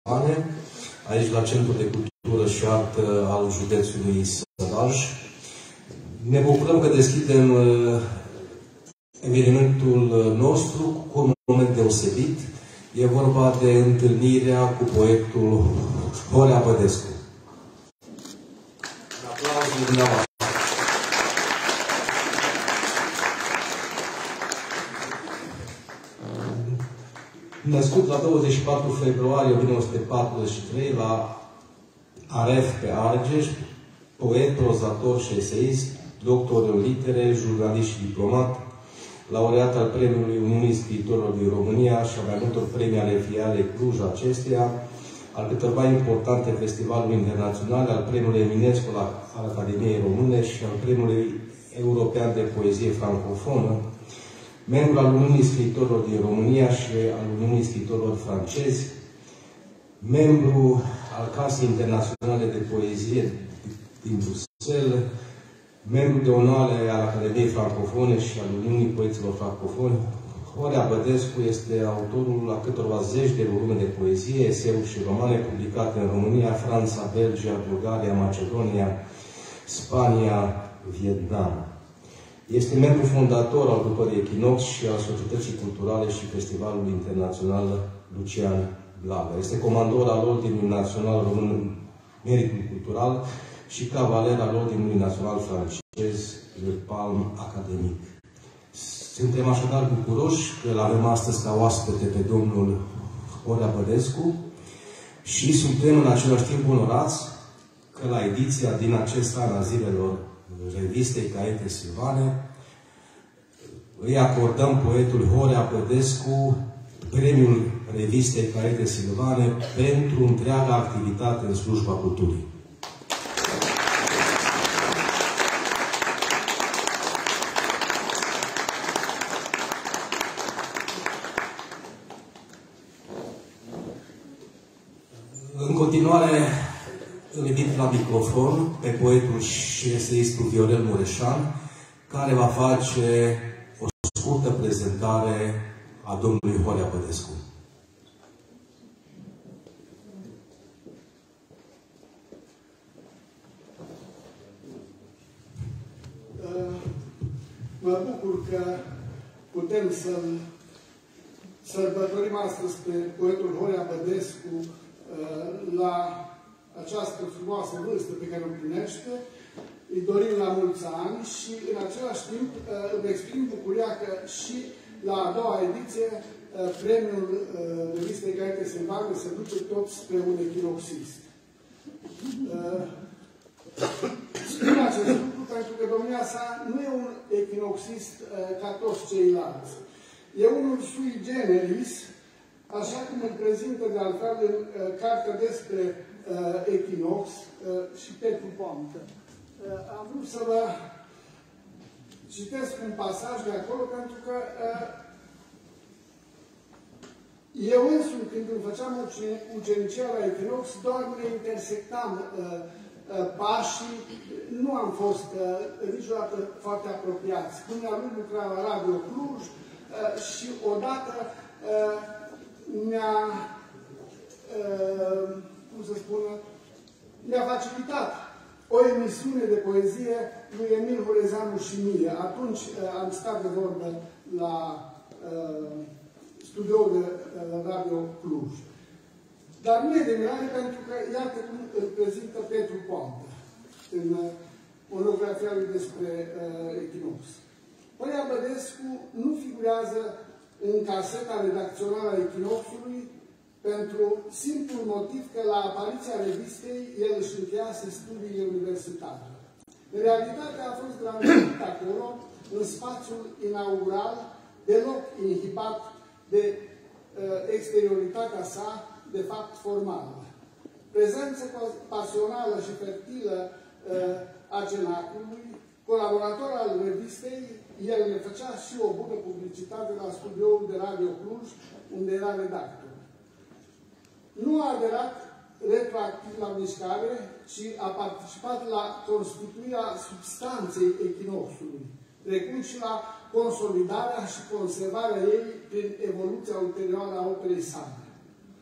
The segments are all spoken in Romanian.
aici la Centrul de Cultură și Artă al județului Sălaj. Ne bucurăm că deschidem evenimentul nostru cu un moment deosebit. E vorba de întâlnirea cu poetul Horea Bădescu. Aplauze dumneavoastră. Născut la 24 februarie 1943 la Aref pe Argeș, poet, prozator și eseist, doctor în litere, jurnalist și diplomat, laureat al Premiului Uniunii Scriitorilor din România și a mai multor premii ale filialei Cluj acesteia, al câtorva importante festivaluri internaționale, al Premiului Eminescu al Academiei Române și al Premiului European de Poezie Francofonă, membru al Uniunii Scriitorilor din România și al Uniunii Scriitorilor francezi, membru al Casei Internaționale de Poezie din Bruxelles, membru de onoare al Academiei Francofone și al Uniunii Poeților Francofoni. Horea Bădescu este autorul a câtorva zeci de volume de poezie, eseuri și romane publicate în România, Franța, Belgia, Bulgaria, Macedonia, Spania, Vietnam. Este membru fondator al grupării Echinox și al Societății Culturale și Festivalului Internațional Lucian Blaga. Este comandor al Ordinului Național Român Meritul Cultural și cavaler al Ordinului Național Francez Le Palme Academic. Suntem așadar bucuroși că îl avem astăzi ca oaspete pe domnul Horea Bădescu și suntem în același timp onorați că la ediția din acest an a zilelor revistei Caiete Silvane îi acordăm poetul Horea Bădescu premiul revistei Caiete Silvane pentru întreaga activitate în slujba culturii. În continuare, îl invit la microfon pe poetul și eseistul Viorel Mureșan, care va face o scurtă prezentare a domnului Horea Bădescu. Mă bucur că putem să-l sărbătorim astăzi pe poetul Horea Bădescu la această frumoasă vârstă pe care o împlinește. Îi dorim la mulți ani și în același timp îmi exprim bucuria că și la a doua ediție premiul revistei Caiete Silvane se duce tot spre un echinoxist. Spun acest lucru pentru că domnia sa nu e un echinoxist ca toți ceilalți. E unul sui generis, așa cum îl prezintă de altfel în cartea despre Echinox și Petru Pontă. Am vrut să vă citesc un pasaj de acolo, pentru că eu însumi, când îmi făceam ucenicia la Echinox, doar ne intersectam pașii, nu am fost niciodată foarte apropiați. Dumnealui lucra la Radio Cluj și odată mi-a facilitat o emisiune de poezie lui Emil Hurezeanu și mie. Atunci am stat de vorbă la studioul de Radio Cluj. Dar nu e de mirare, pentru că iată cum îl prezintă Petru Pontă în monografia lui despre Echinox. Horea Bădescu nu figurează în caseta redacțională a Echinoxului pentru simplul motiv că la apariția revistei el își încheiase studiile universitare. În realitate a fost granduit acolo, în spațiul inaugural, deloc inhibat de exterioritatea sa, de fapt formală. Prezență pasională și fertilă a cenacului, colaborator al revistei, el ne făcea și o bună publicitate la studioul de Radio Cluj, unde era redactor. Nu a aderat retroactiv la mișcare, ci a participat la constituirea substanței Echinoxului, precum și la consolidarea și conservarea ei prin evoluția ulterioară a operei sale.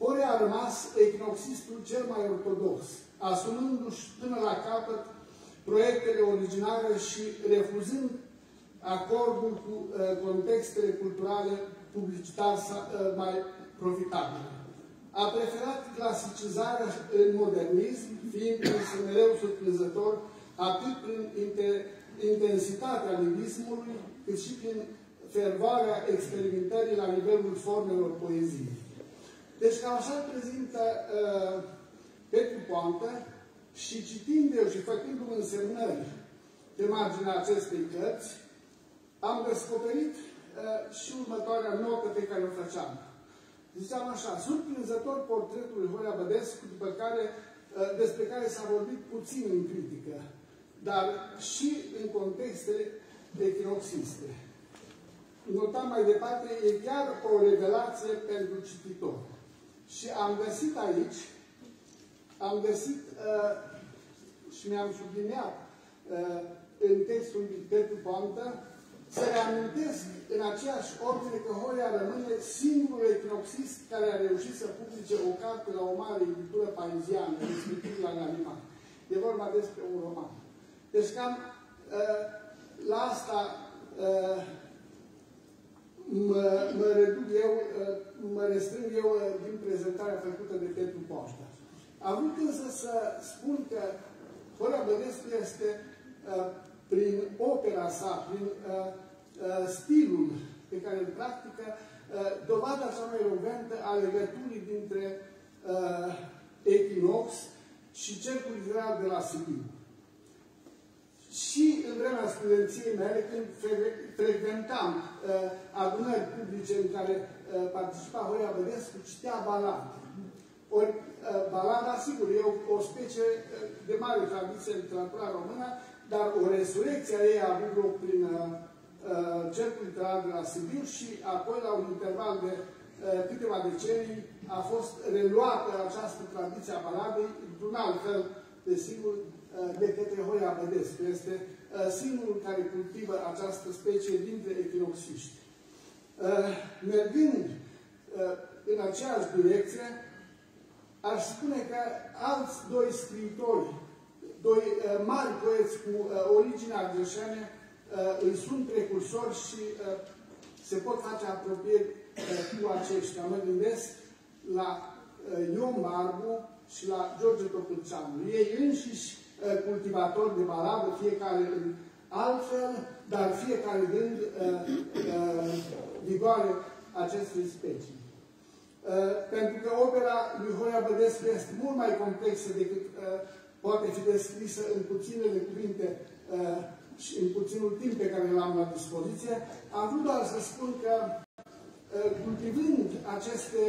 Horea a rămas echinoxistul cel mai ortodox, asumându-și până la capăt proiectele originale și refuzând acordul cu contextele culturale publicitare mai profitabile. A preferat clasicizarea în modernism, fiind însă mereu surprinzător atât prin intensitatea lirismului, cât și prin fervoarea experimentării la nivelul formelor poeziei. Deci cam așa îl prezintă Petru Poantă și citind eu și făcându-mi însemnări pe marginea acestei cărți, am descoperit și următoarea notă pe care o făceam. Ziceam așa, surprinzător portretul lui Horea Bădescu, despre care s-a vorbit puțin în critică, dar și în contextele echinoxiste. Notam mai departe, e chiar o revelație pentru cititor. Și am găsit aici, și mi-am subliniat în textul lui Petru Poantă, să reamintesc în aceeași ordine că Horea rămâne singurul echinoxist care a reușit să publice o carte la o mare editură pariziană, respectiv la Gallimard. E vorba despre un roman. Deci cam la asta mă restrâng eu din prezentarea făcută de Petru Poantă. Am vrut însă să spun că Horea Bădescu este prin opera sa, prin stilul pe care îl practică, dovada cea mai elogventă a legăturii dintre Echinox și Cercul Literar de la Sibiu. Și în vremea studenției mele, când frecventam adunări publice în care participa Horea Bădescu, citea balade. Ori balada, sigur, e o specie de mare tradiție în literatura română, dar o resurecție a ei a avut loc prin Cercul Literar de la Sibiu și apoi, la un interval de câteva decenii, a fost reluată această tradiție a baladei, într-un alt fel, desigur, de către Horea Bădescu. Este singurul care cultivă această specie dintre echinoxiști. Mergând în aceeași direcție, aș spune că alți doi scriitori, doi mari poeți cu origine argeșene, îi sunt precursori și se pot face apropieri cu aceștia. Mă gândesc la Ion Barbu și la George Topâlceanu. Ei înșiși cultivatori de baladă, fiecare în altfel, dar fiecare dând vigoare acestei specii. Pentru că opera lui Horea Bădescu este mult mai complexă decât poate fi descrisă în puținele cuvinte și în puținul timp pe care l-am la dispoziție, am vrut doar să spun că cultivând aceste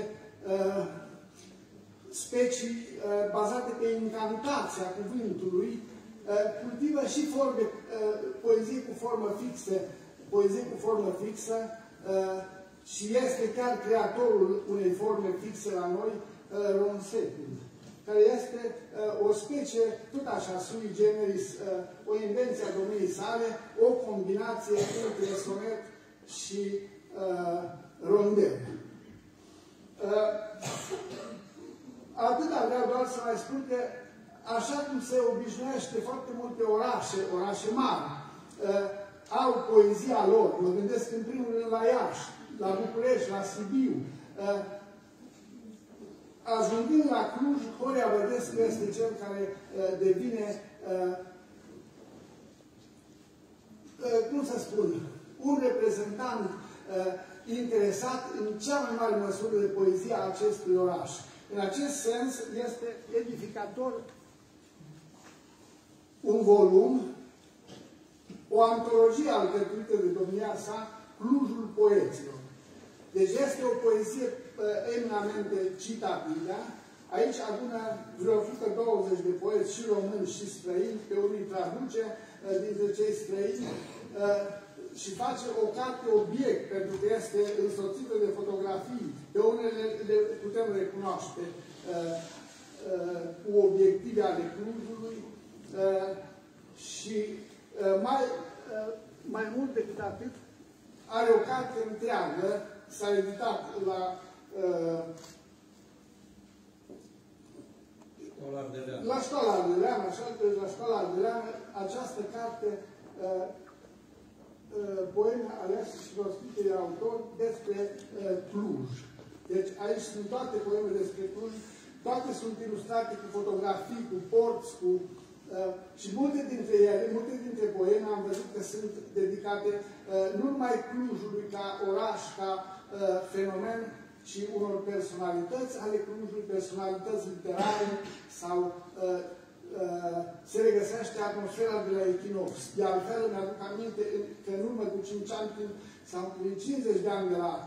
specii bazate pe incantația cuvântului, cultivă și forme, poezie cu formă fixă, și este chiar creatorul unei forme fixe la noi, Ronsetul, care este o specie, tot așa, sui generis, o invenție a domniei sale, o combinație între sonet și rondel. Atâta vreau doar să mai spun că, așa cum se obișnuiește foarte multe orașe mari, au poezia lor. Mă gândesc în primul rând la Iași, la București, la Sibiu. Ajungând la Cluj, Horea Bădescu este cel care devine, cum să spun, un reprezentant interesat în cea mai mare măsură de poezia acestui oraș. În acest sens, este edificator un volum, o antologie alcătuită de domnia sa, Clujul poeților. Deci este o poezie eminamente citabilă. Aici adună vreo 120 de poeți, și români și străini, pe unii traduce dintre cei străini, și face o carte obiect, pentru că este însoțită de fotografii. Pe unele le putem recunoaște cu obiective ale Clujului și mai mult decât atât, are o carte întreagă, s-a editat la La Școala Ardeleană, așa, la Școala Ardeleană, această carte, poeme alease și rostite de autor despre Cluj. Deci aici sunt toate poemele despre Cluj, toate sunt ilustrate cu fotografii, cu porți, cu... și multe dintre ele, multe dintre poeme am văzut că sunt dedicate nu numai Clujului ca oraș, ca fenomen, ci unor personalități ale Clujului, personalități literare sau se regăsește atmosfera de la Echinox. De altfel, îmi aduc aminte că în urmă cu 5 ani, sau cu 50 de ani de la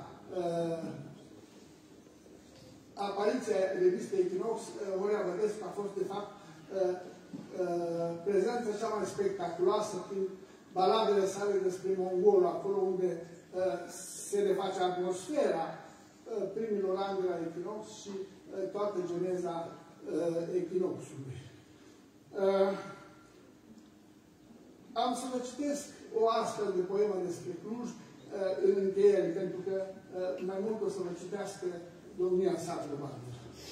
apariția revistei Echinox, Horea Bădescu a fost, de fapt, prezența cea mai spectaculoasă prin baladele sale despre Mongol, acolo unde se reface atmosfera primilor ani de la Echinox și toată geneza Echinoxului. Am să vă citesc o astfel de poemă despre Cluj în încheiere, pentru că mai mult o să vă citească domnia sa de Bandă.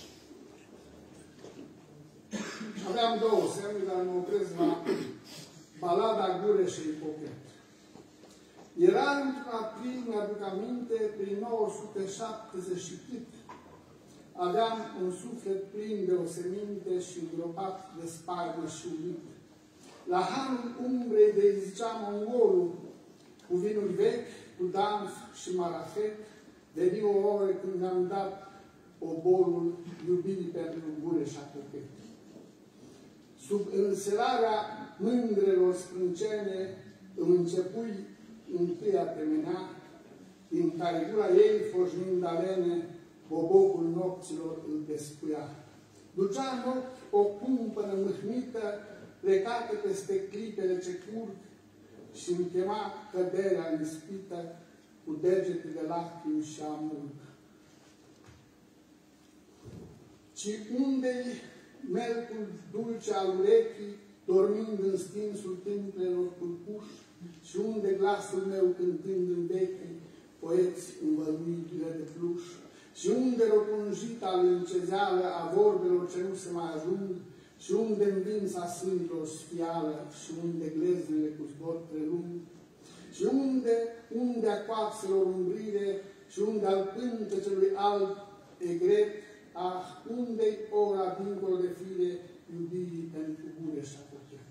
Aveam două semne, dar mă opresc la balada Gureșei Pochet. Era într-un april, mi-aduc aminte, prin 970 și cât. Aveam un suflet plin de oseminte și îngropat de spaimă și urit. La hanul umbrei de zicea mongolul, cu vinuri vechi, cu dans și marafet, veni o oră când mi-am dat oborul iubirii pentru Gureșa Pochet. Sub înselarea mândrelor sprâncene îmi începui întâia temenea, din care gura ei, foșnind alene, bobocul nopților îl descuia. Ducea în ochi o cumpănă mâhnită, plecată peste clipele ce curg, și îmi chema căderea înspită, cu degete de lacrimi și amurg. Ci unde-i melcul dulce al urechii, dormind în stinsul timplelor culpuși, și unde glasul meu cântând în vechii, poeți învăluite de pluș, și unde rotunjita lâncezeală a vorbelor ce nu se mai ajung, și unde învinsa sânilor sfială, și unde gleznele cu zbor prelung, și unde a coapselor umbrire, și unde al pântecelui alb egret, ah, unde-i ora dincolo de fire, iubirii pentru Gureșa Pochet.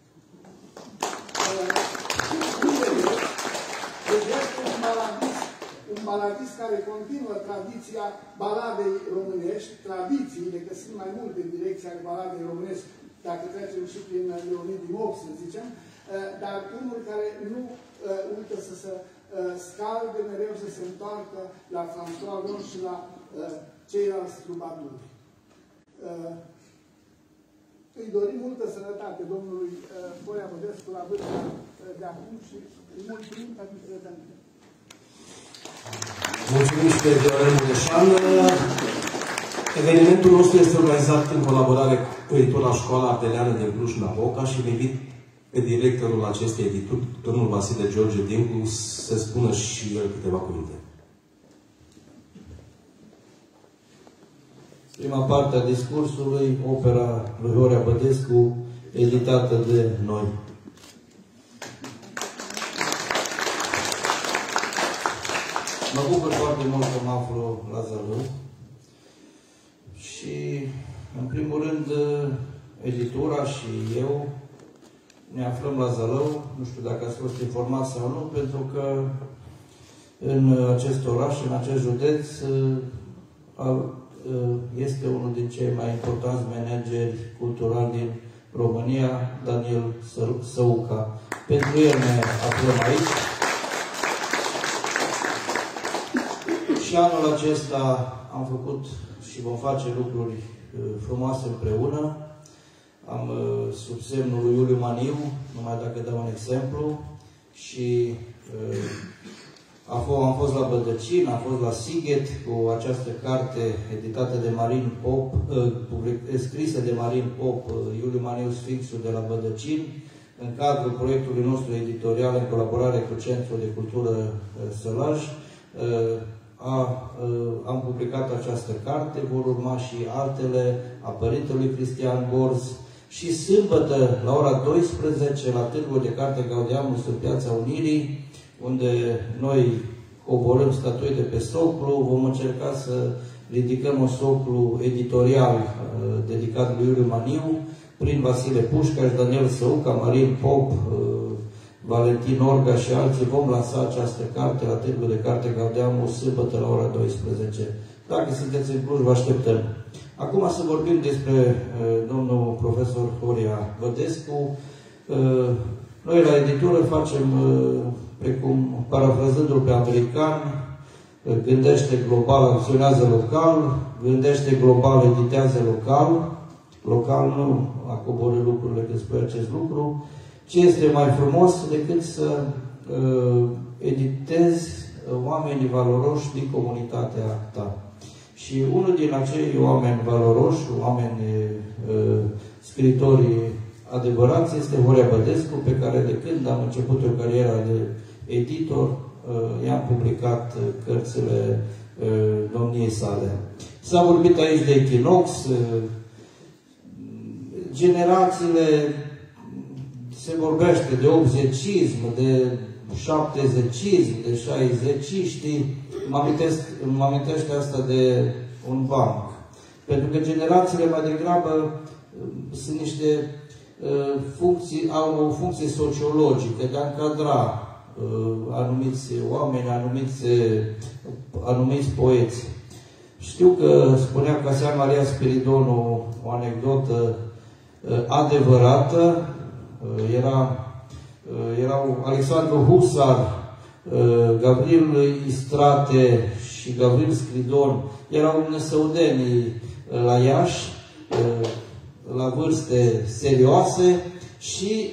Este un baladist care continuă tradiția baladei românești, tradițiile, că sunt mai multe în direcția baladei românești, dacă trecem și prin Leonid Dimov, să zicem, dar unul care nu uită să se scalde, mereu să se întoarcă la François Villon și la ceilalți trubaduri. Îi dorim multă sănătate domnului Horea Bădescu la vârsta de acum și îi mulțumim pentru prezent. Mulțumim și de Viorel Mureșan. Evenimentul nostru este organizat în colaborare cu editura Școala Ardeleană de Cluj-Napoca și îl invit pe directorul acestei edituri, domnul Vasile George Dincu, să spună și el câteva cuvinte. Prima parte a discursului, opera lui Horea Bădescu, editată de noi. Mă bucur foarte mult că mă aflu la Zalău și, în primul rând, editura și eu ne aflăm la Zalău. Nu știu dacă ați fost informați sau nu, pentru că în acest oraș, în acest județ, este unul din cei mai importanți manageri culturali din România, Daniel Săuca. Pentru el ne aflăm aici. Și anul acesta am făcut și vom face lucruri frumoase împreună. Am sub semnul lui Iuliu Maniu, numai dacă dau un exemplu, și am fost la Bădăcin, am fost la Sighet cu această carte editată de Marin Pop, scrisă de Marin Pop, Iuliu Maniu Sfinxul de la Bădăcin, în cadrul proiectului nostru editorial în colaborare cu Centrul de Cultură Sălaj. am publicat această carte, vor urma și altele a Părintelui Cristian Borz și sâmbătă la ora 12 la Târgul de Carte Gaudeamus în Piața Unirii, unde noi coborâm statui de pe soclu, vom încerca să ridicăm un soclu editorial dedicat lui Iuliu Maniu, prin Vasile Pușcaș, Daniel Săuca, Marin Pop, Valentin Orga și alții. Vom lansa această carte la Târgul de Carte Gaudeamus sâmbătă la ora 12. Dacă sunteți în Cluj, vă așteptăm. Acum să vorbim despre domnul profesor Horia Bădescu. Noi la editură facem, precum parafrazându-l pe american, gândește global, acționează local, gândește global, editează local. Local nu a coborât lucrurile când spune acest lucru. Ce este mai frumos decât să editezi oamenii valoroși din comunitatea ta. Și unul din acei oameni valoroși, oameni scritori adevărați, este Horia Bădescu, pe care de când am început o carieră de editor, i-am publicat cărțile domniei sale. S-a vorbit aici de Echinox, generațiile, se vorbește de 80-ism, de 70-ism, de 60-iști. Mă amintește asta de un banc. Pentru că generațiile mai degrabă sunt niște funcții, au o funcție sociologică de a încadra anumiți oameni, anumiți poeți. Știu că spunea Casian Maria Spiridonu o anecdotă adevărată. Erau Alexandru Husar, Gavril Istrate și Gavril Scridon, erau năsăudenii la Iași, la vârste serioase și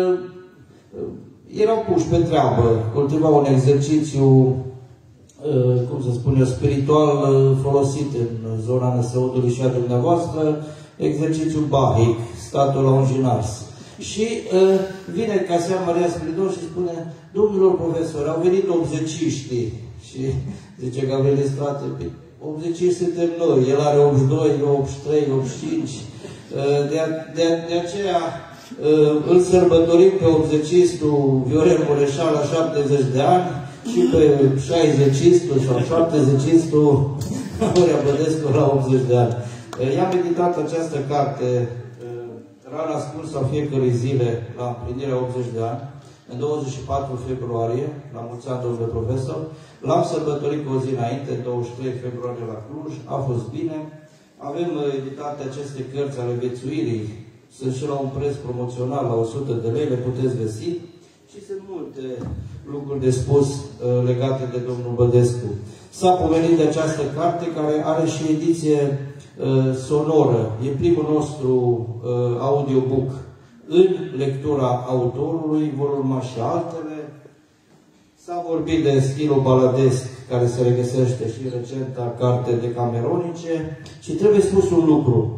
erau puși pe treabă, cultivau un exercițiu, cum să spun eu, spiritual folosit în zona Năsăudului și a dumneavoastră, exercițiu bahic, statul la un ginars. Și vine Casian Maria Spiridon și spune: domnilor profesori, au venit 80-iștii. Și zice Gabriel Estrate: 80 suntem noi, el are 82, 83, 85. De aceea îl sărbătorim pe 80-istul Viorel Mureșan la 70 de ani și pe 60-istul sau 70-istul Horia Bădescu la 80 de ani. I-am editat această carte, rar ascuns a fiecărei zile, la împlinirea 80 de ani, în 24 februarie, la mulți ani, domnule profesor. L-am sărbătorit cu o zi înainte, 23 februarie la Cluj, a fost bine. Avem editate aceste cărți ale viețuirii, sunt și la un preț promoțional, la 100 de lei, le puteți găsi. Și sunt multe lucruri de spus legate de domnul Bădescu. S-a pomenit de această carte, care are și ediție sonoră. E primul nostru audiobook în lectura autorului, vor urma și altele. S-a vorbit de stilul baladesc, care se regăsește și recenta carte Decameronice. Și trebuie spus un lucru.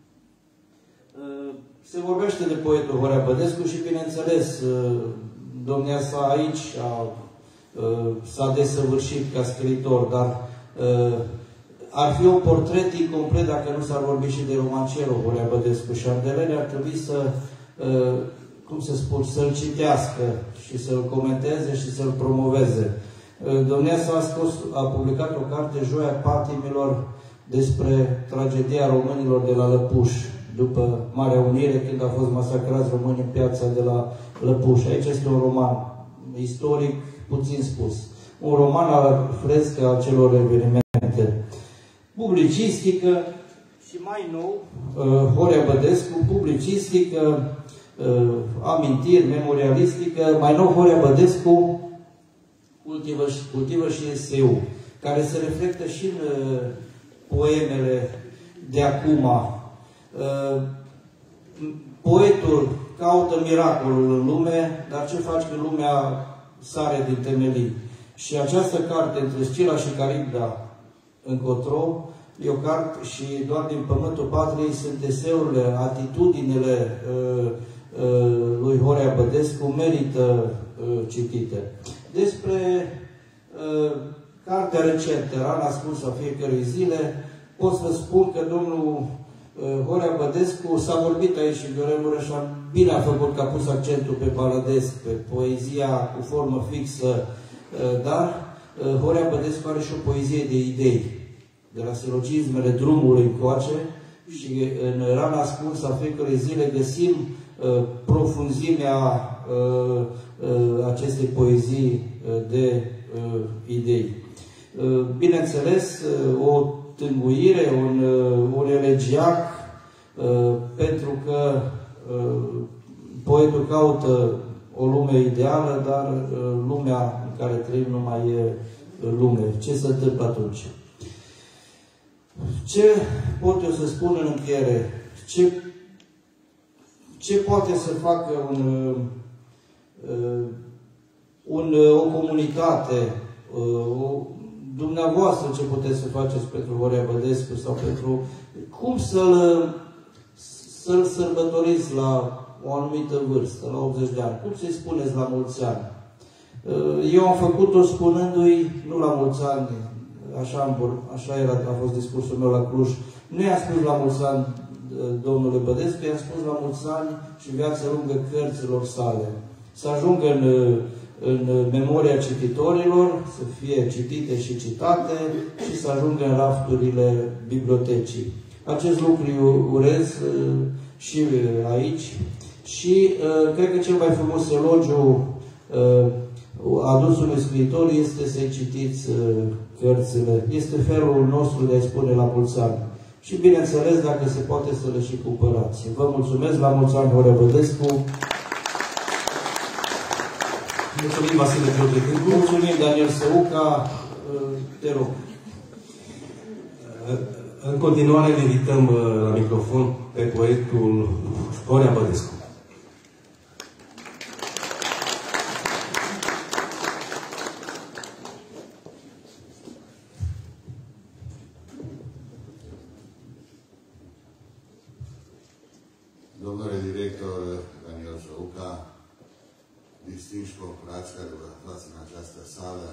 Se vorbește de poetul Horia Bădescu și, bineînțeles, domnia sa aici s-a desăvârșit ca scriitor, dar ar fi un portret incomplet dacă nu s-ar vorbi și de romancerul Horia Bădescu. Și ardelele ar trebui să, cum să spun, să-l citească și să-l comenteze și să-l promoveze. Domnia sa a publicat o carte, Joia Patimilor, despre tragedia românilor de la Lăpuș, după Marea Unire, când a fost masacrați românii în piața de la Lăpuș. Aici este un roman istoric, puțin spus. Un roman al frescă al celor evenimente. Publicistică și mai nou, Horia Bădescu, publicistică, amintiri, memorialistică. Mai nou, Horia Bădescu cultivă și eseu, care se reflectă și în poemele de acum. Poetul caută miracolul în lume, dar ce faci când lumea sare din temelii? Și această carte, Între Scila și Caribda încotro, e o carte și doar din pământul patriei sunt eseurile, atitudinile lui Horia Bădescu merită citite. Despre Cartea recentă, Rana ascunsă a fiecărei zile, pot să spun că domnul Horea Bădescu s-a vorbit aici și Viorel Mureșan bine a făcut că a pus accentul pe baladesc, pe poezia cu formă fixă, dar Horea Bădescu are și o poezie de idei, de la silogismele drumului încoace, și în Rana ascunsă a fiecărei zile găsim profunzimea acestei poezii de idei. Bineînțeles, o tânguire, un elegiac, pentru că poetul caută o lume ideală, dar lumea în care trăim nu mai e lume. Ce se întâmplă atunci? Ce pot eu să spun în încheiere? Ce poate să facă o comunitate, dumneavoastră ce puteți să faceți pentru Horea Bădescu sau pentru... Cum să-l sărbătoriți la o anumită vârstă, la 80 de ani? Cum să-i spuneți la mulți ani? Eu am făcut-o spunându-i, nu la mulți ani, așa a fost discursul meu la Cluj, nu i-am spus la mulți ani domnule Bădescu, i-am spus la mulți ani și viață lungă cărților sale. Să ajungă în memoria cititorilor, să fie citite și citate și să ajungă în rafturile bibliotecii. Acest lucru eu urez și aici și cred că cel mai frumos elogiu adus unui scriitor este să-i citiți cărțile. Este felul nostru de a-i spune la mulți ani. Și bineînțeles, dacă se poate, să le și cumpărați. Vă mulțumesc, la mulți ani, Horea Bădescu. Mulțumim, Vasile Teodoricu. Mulțumim, Daniel Săuca. Te rog. În continuare, îl invităm la microfon pe poetul Horea Bădescu. Domnule director Daniel Săuca, distinși confrați care vă aflați în această sală,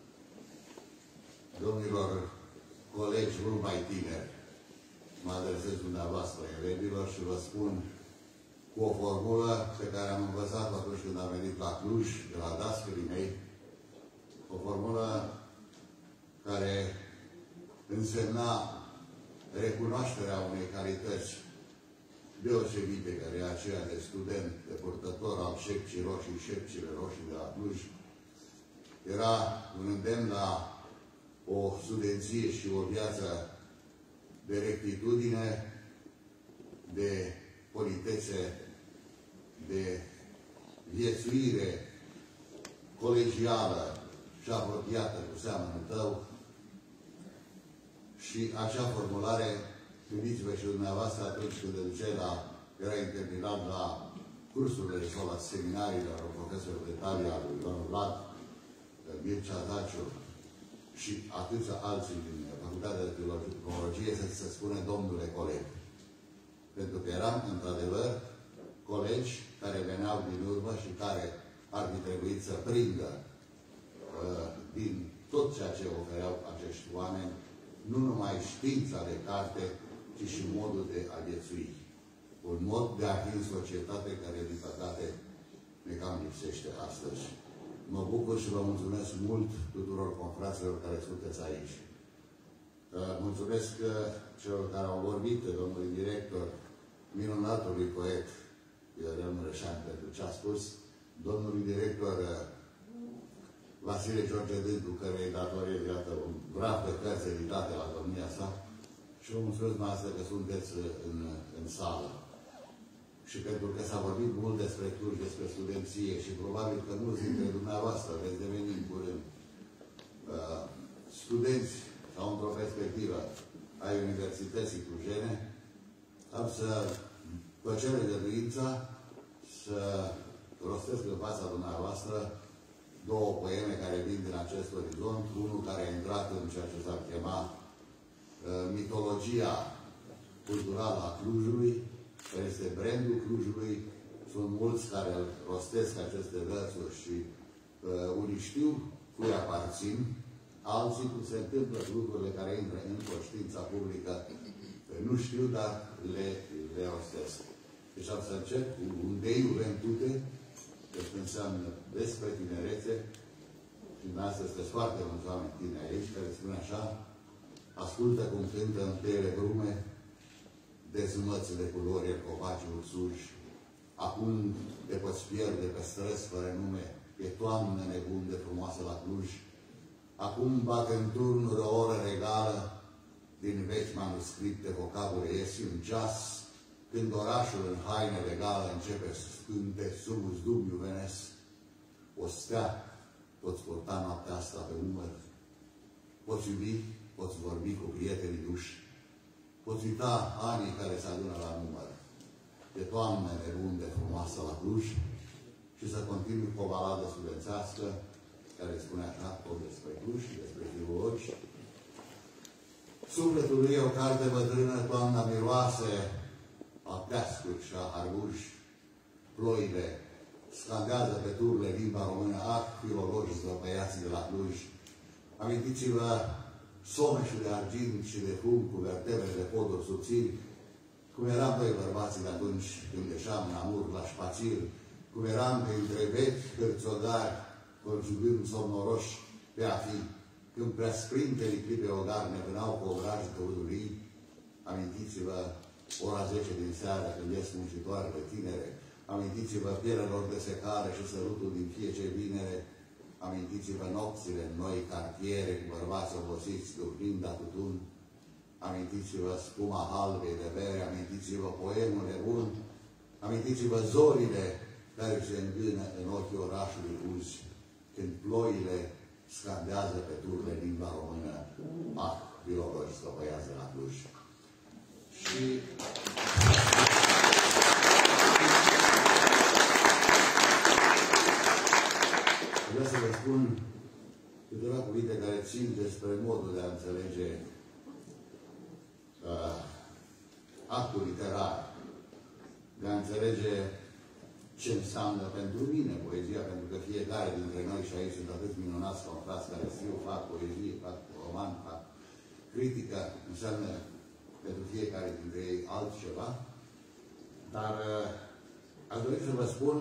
domnilor colegi mult mai tineri, mă adresez dumneavoastră elevilor și vă spun cu o formulă pe care am învățat atunci când am venit la Cluj, de la dascării mei, o formulă care însemna recunoașterea unei calități deosebite, care e aceea de student, de purtător al șepcii roșii, șepcile roșii de la Cluj. Era un îndemn la o studenție și o viață de rectitudine, de politețe, de viețuire colegială și apropiată cu seamănul tău. Și acea formulare, gândiți-vă și dumneavoastră atunci când era interminat la cursurile sau la seminariile la profesorul de Italia, lui domnul Vlad, Mircea Zaciu și atâția alții din Facultatea de Filologie să se spune domnule coleg. Pentru că eram, într-adevăr, colegi care veneau din urmă și care ar fi trebuit să prindă din tot ceea ce ofereau acești oameni, nu numai știința de carte, ci și modul de a viețui. Un mod de a fi în societate care, din păcate, ne cam lipsește astăzi. Mă bucur și vă mulțumesc mult tuturor confraților care sunteți aici. Mulțumesc celor care au vorbit, domnului director, minunatului poet Viorel Mureșan, pentru ce a spus, domnului director Vasile George Dându, care îi datorez, iată, un graf de cărți editate la domnia sa, și vă mulțumesc dumneavoastră că sunteți în sală. Și pentru că s-a vorbit mult despre Cluj, despre studenție și probabil că mulți dintre dumneavoastră veți deveni în curând studenți sau într-o perspectivă ai Universității Clujene, am să vă cer îngăduința să rostesc în fața dumneavoastră două poeme care vin din acest orizont, unul care a intrat în ceea ce s-ar chema mitologia culturală a Clujului, care este brandul Clujului. Sunt mulți care rostesc aceste versuri și unii știu cui aparțin, alții cum se întâmplă lucrurile care intră în conștiința publică, nu știu, dar le rostesc. Deci am să încep cu un de juventute, deci înseamnă despre tinerețe, și dumneavoastră sunteți foarte mulți oameni tineri aici, care spun așa: ascultă cum cântă în tele brume, dezmățile culori copacii ursuși. Acum te poți pierde pe străzi fără nume, e toamnă nebun de frumoasă la Cluj. Acum bate în turnuri o oră regală, din vechi manuscripte vocabule ies un ceas, când orașul în haine legală începe să scânte sub uzdubiu venesc. O stea poți purta noaptea asta pe umăr. Poți iubi, poți vorbi cu prietenii duși. Poți uita anii care se adună la număr. De toamnă nerunde frumoasă la Cluj și să continui cu o baladă studențească care spune așa, tot despre Cluj și despre filologi. Sufletul lui e o carte bătrână, toamna miroase a teascuri și a harbuși. Ploile scandează pe turle limba română, filologi zăpăiații de la Cluj. Amintiți-vă someșul de argint și de fum cu vertebre de poduri subțiri, cum eram noi bărbații de atunci când ieșeam în amur la șpațir, cum eram printre vechi hârțogari, conjugând somnoroși pe a fi, când prea sprinterii clipe ogar ne vânau cu obraj de udurii. Amintiți-vă ora 10 din seară când ies muncitoarele tinere, amintiți-vă pielelor de secare și sărutul din fiece vinere, amintiți-vă nopțile în noi cartiere cu bărbați obosiți durmind la tutun, amintiți-vă spuma halbei de bere, amintiți-vă poemul nebun, amintiți-vă zorile care se îngână în ochii orașului uzi, când ploile scandează pe turle limba română, filologi scăpăiază la Cluj. Și vreau să vă spun câteva cuvinte care țin despre modul de a înțelege actul literar, de a înțelege ce înseamnă pentru mine poezia, pentru că fiecare dintre noi, și aici sunt atât minunați ca un frați care scriu, fac poezie, fac roman, fac critică, înseamnă pentru fiecare dintre ei altceva. Dar aș dori să vă spun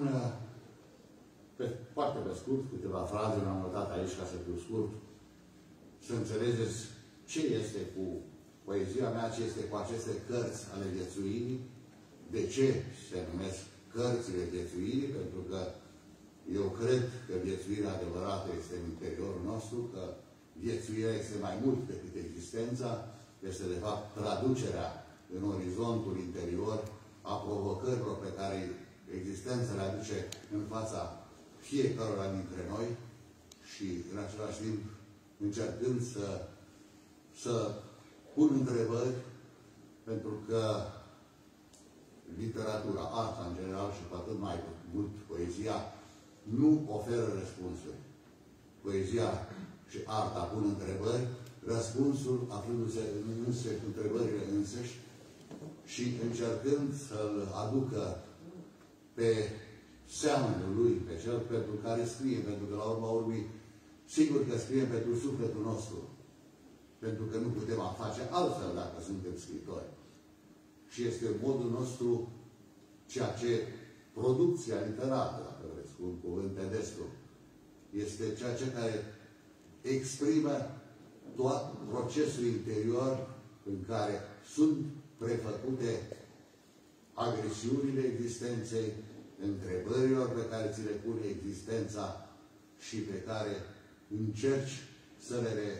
foarte pe scurt, câteva fraze mi-am notat aici ca să fiu scurt, să înțelegeți ce este cu poezia mea, ce este cu aceste cărți ale viețuirii, de ce se numesc cărțile viețuirii, pentru că eu cred că viețuirea adevărată este în interiorul nostru, că viețuirea este mai mult decât existența, este de fapt traducerea în orizontul interior a provocărilor pe care existența le aduce în fața fiecărora dintre noi și în același timp încercând să pun întrebări, pentru că literatura, arta în general și cu atât mai mult poezia nu oferă răspunsuri. Poezia și arta pun întrebări, răspunsul aflându-se în întrebările însăși și încercând să-l aducă pe seamănul lui, pe cel pentru care scrie, pentru că la urma urmei, sigur că scrie pentru sufletul nostru, pentru că nu putem face altfel dacă suntem scriitori. Și este modul nostru, ceea ce producția literară, dacă vreți, cu un cuvânt pedestru, este ceea ce care exprimă tot procesul interior în care sunt prefăcute agresiunile existenței, întrebărilor pe care ți le pune existența și pe care încerci să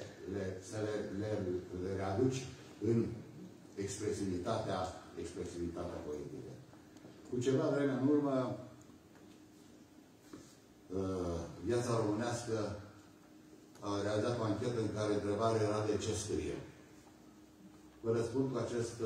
le readuci în expresivitatea poetică. Cu ceva vreme în urmă, Viața Românească a realizat o anchetă în care întrebarea era de ce scrie. Vă răspund cu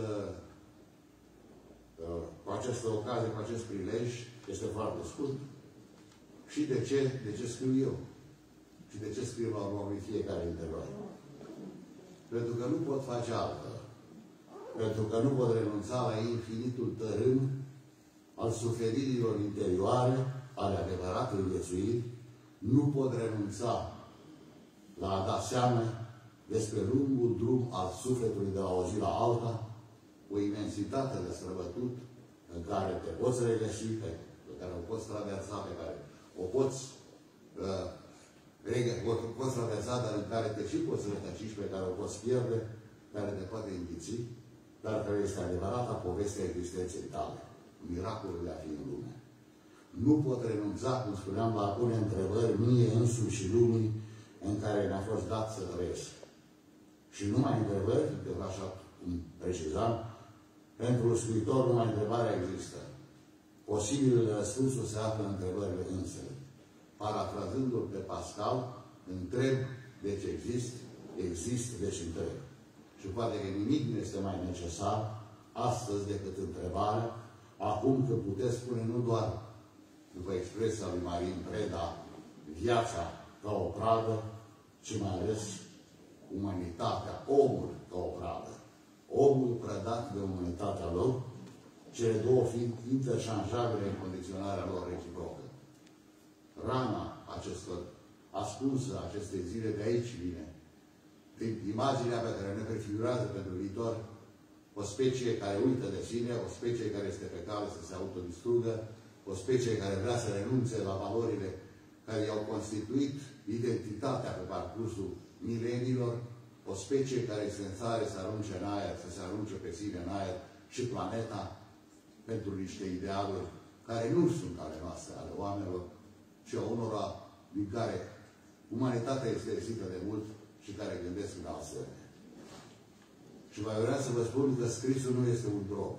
această ocazie, cu acest prilej, este foarte scurt. Și de ce scriu eu? Și de ce scriu la urmă fiecare dintre noi? Pentru că nu pot face altfel. Pentru că nu pot renunța la infinitul tărâm al suferirilor interioare, ale adevăratului viețuiri, nu pot renunța la a da seama despre lungul drum al sufletului de la o zi la alta, o imensitate de străbătut în care te poți regăsi, pe care o poți traversa, pe care o poți traversa, dar în care te și poți rătăci și pe care o poți pierde, care te poate înghiți, dar care este adevărata povestea existenței tale, miracolul de a fi în lume. Nu pot renunța, cum spuneam, la a pune întrebări mie însumi și lumii în care mi-a fost dat să trăiesc. Și numai întrebări, că așa cum precizam, pentru scriitor numai întrebarea există. Posibilele răspunsuri se află în întrebările însele. Parafrazându-l pe Pascal, întreb, deci exist, deci întreb. Și poate că nimic nu este mai necesar astăzi decât întrebarea, acum că puteți spune nu doar, după expresia lui Marin Preda, viața ca o pradă, ci mai ales umanitatea, omul ca o pradă. Omul prădat de umanitatea lor, cele două fiind interșanjabile în condiționarea lor reciprocă. Rana acestor ascunsă acestei zile de aici vine. Prin imaginea pe care ne prefigurează pentru viitor, o specie care uită de sine, o specie care este pe cale să se autodistrugă, o specie care vrea să renunțe la valorile care i-au constituit identitatea pe parcursul mileniilor, o specie care este în stare să arunce în aer, să se arunce pe sine în aer și planeta pentru niște idealuri care nu sunt ale noastre, ale oamenilor, ci a unora din care umanitatea este lipsită de mult și care gândesc în alt fel. Și mai vreau să vă spun că scrisul nu este un drog,